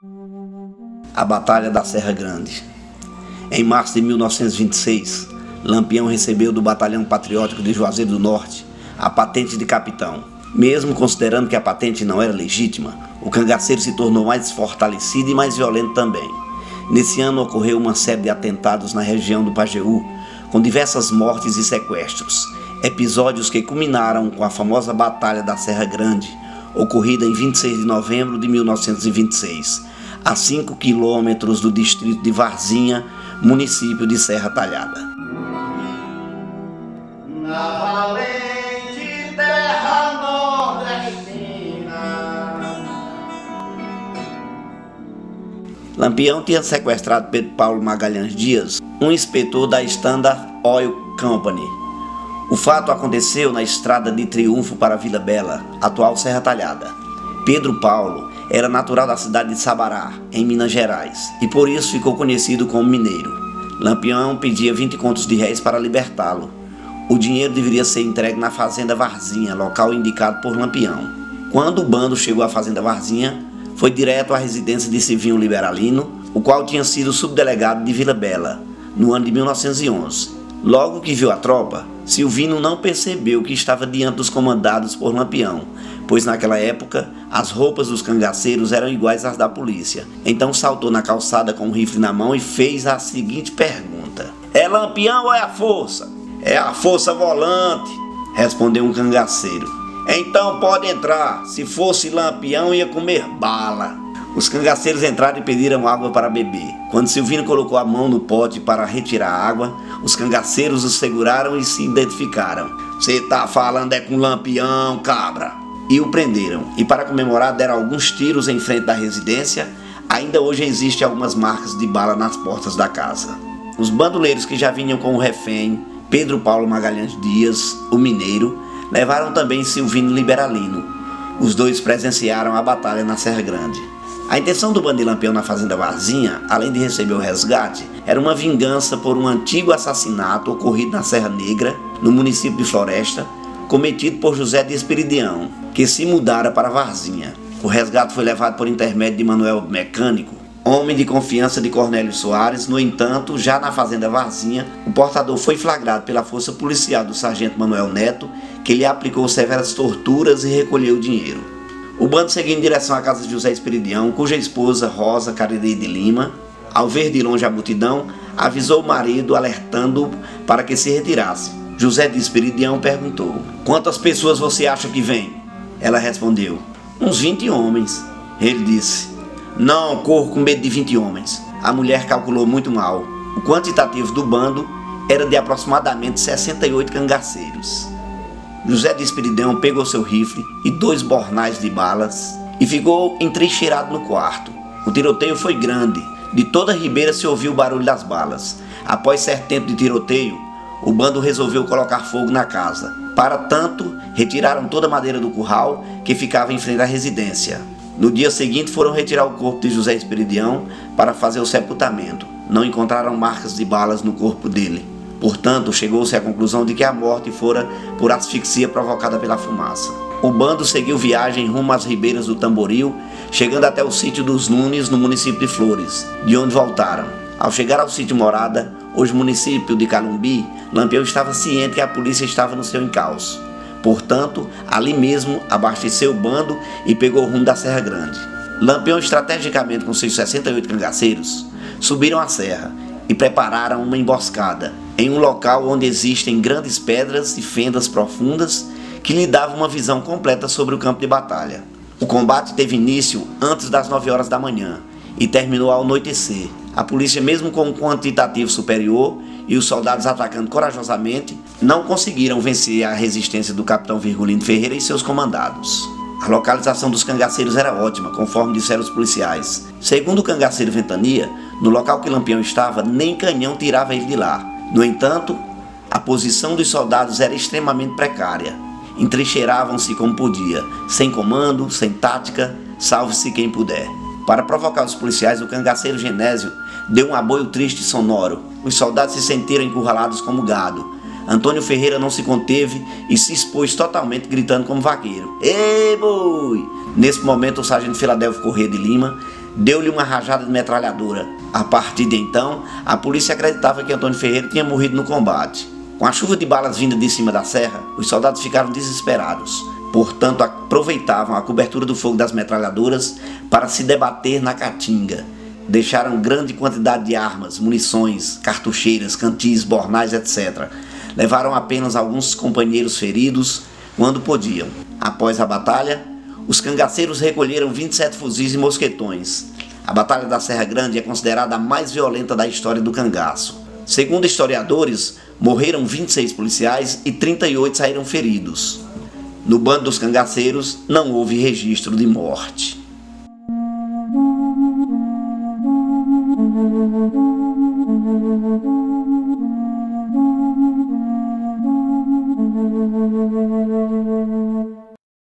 A Batalha da Serra Grande. Em março de 1926, Lampião recebeu do Batalhão Patriótico de Juazeiro do Norte a patente de capitão. Mesmo considerando que a patente não era legítima, o cangaceiro se tornou mais fortalecido e mais violento também. Nesse ano ocorreu uma série de atentados na região do Pajeú, com diversas mortes e sequestros, episódios que culminaram com a famosa Batalha da Serra Grande, ocorrida em 26 de novembro de 1926, a 5 quilômetros do distrito de Varzinha, município de Serra Talhada. Na valente terra nordestina. Lampião tinha sequestrado Pedro Paulo Magalhães Dias, um inspetor da Standard Oil Company. O fato aconteceu na estrada de Triunfo para Vila Bela, atual Serra Talhada. Pedro Paulo era natural da cidade de Sabará, em Minas Gerais, e por isso ficou conhecido como mineiro. Lampião pedia 20 contos de réis para libertá-lo. O dinheiro deveria ser entregue na fazenda Varzinha, local indicado por Lampião. Quando o bando chegou à fazenda Varzinha, foi direto à residência de Silvinho Liberalino, o qual tinha sido subdelegado de Vila Bela, no ano de 1911. Logo que viu a tropa, Silvino não percebeu que estava diante dos comandados por Lampião, pois naquela época as roupas dos cangaceiros eram iguais às da polícia. Então saltou na calçada com um rifle na mão e fez a seguinte pergunta: "É Lampião ou é a força?" "É a força volante", respondeu um cangaceiro. "Então pode entrar, se fosse Lampião ia comer bala." Os cangaceiros entraram e pediram água para beber. Quando Silvino colocou a mão no pote para retirar a água, os cangaceiros o seguraram e se identificaram. "Você tá falando é com Lampião, cabra!" E o prenderam. E para comemorar deram alguns tiros em frente da residência. Ainda hoje existem algumas marcas de bala nas portas da casa. Os bandoleiros que já vinham com o refém, Pedro Paulo Magalhães Dias, o mineiro, levaram também Silvino Liberalino. Os dois presenciaram a batalha na Serra Grande. A intenção do bando de Lampião na fazenda Varzinha, além de receber o resgate, era uma vingança por um antigo assassinato ocorrido na Serra Negra, no município de Floresta, cometido por José de Esperidião, que se mudara para Varzinha. O resgate foi levado por intermédio de Manuel Mecânico, homem de confiança de Cornélio Soares. No entanto, já na fazenda Varzinha, o portador foi flagrado pela força policial do sargento Manuel Neto, que lhe aplicou severas torturas e recolheu o dinheiro. O bando seguiu em direção à casa de José Esperidião, cuja esposa, Rosa Cariri de Lima, ao ver de longe a multidão, avisou o marido, alertando-o para que se retirasse. José de Esperidião perguntou: "Quantas pessoas você acha que vem?" Ela respondeu: "Uns 20 homens. Ele disse: "Não corro com medo de 20 homens." A mulher calculou muito mal. O quantitativo do bando era de aproximadamente 68 cangaceiros. José de Esperidião pegou seu rifle e 2 bornais de balas e ficou entrincheirado no quarto. O tiroteio foi grande. De toda a ribeira se ouviu o barulho das balas. Após certo tempo de tiroteio, o bando resolveu colocar fogo na casa. Para tanto, retiraram toda a madeira do curral que ficava em frente à residência. No dia seguinte foram retirar o corpo de José Esperidião para fazer o sepultamento. Não encontraram marcas de balas no corpo dele. Portanto, chegou-se à conclusão de que a morte fora por asfixia provocada pela fumaça. O bando seguiu viagem rumo às ribeiras do Tamboril, chegando até o sítio dos Nunes, no município de Flores, de onde voltaram. Ao chegar ao sítio Morada, hoje município de Calumbi, Lampião estava ciente que a polícia estava no seu encalço. Portanto, ali mesmo abasteceu o bando e pegou o rumo da Serra Grande. Lampião, estrategicamente com seus 68 cangaceiros, subiram a serra e prepararam uma emboscada em um local onde existem grandes pedras e fendas profundas que lhe davam uma visão completa sobre o campo de batalha. O combate teve início antes das 9 horas da manhã e terminou ao anoitecer. A polícia, mesmo com um quantitativo superior e os soldados atacando corajosamente, não conseguiram vencer a resistência do capitão Virgulino Ferreira e seus comandados. A localização dos cangaceiros era ótima, conforme disseram os policiais. Segundo o cangaceiro Ventania, no local que Lampião estava, nem canhão tirava ele de lá. No entanto, a posição dos soldados era extremamente precária. Entrincheiravam-se como podia, sem comando, sem tática, salve-se quem puder. Para provocar os policiais, o cangaceiro Genésio deu um aboio triste e sonoro. Os soldados se sentiram encurralados como gado. Antônio Ferreira não se conteve e se expôs totalmente, gritando como vaqueiro: "Ei, boi!" Nesse momento, o sargento Filadélfio Corrêa de Lima deu-lhe uma rajada de metralhadora. A partir de então, a polícia acreditava que Antônio Ferreira tinha morrido no combate. Com a chuva de balas vinda de cima da serra, os soldados ficaram desesperados. Portanto, aproveitavam a cobertura do fogo das metralhadoras para se debater na caatinga. Deixaram grande quantidade de armas, munições, cartucheiras, cantis, bornais, etc. Levaram apenas alguns companheiros feridos quando podiam. Após a batalha, os cangaceiros recolheram 27 fuzis e mosquetões. A Batalha da Serra Grande é considerada a mais violenta da história do cangaço. Segundo historiadores, morreram 26 policiais e 38 saíram feridos. No bando dos cangaceiros não houve registro de morte.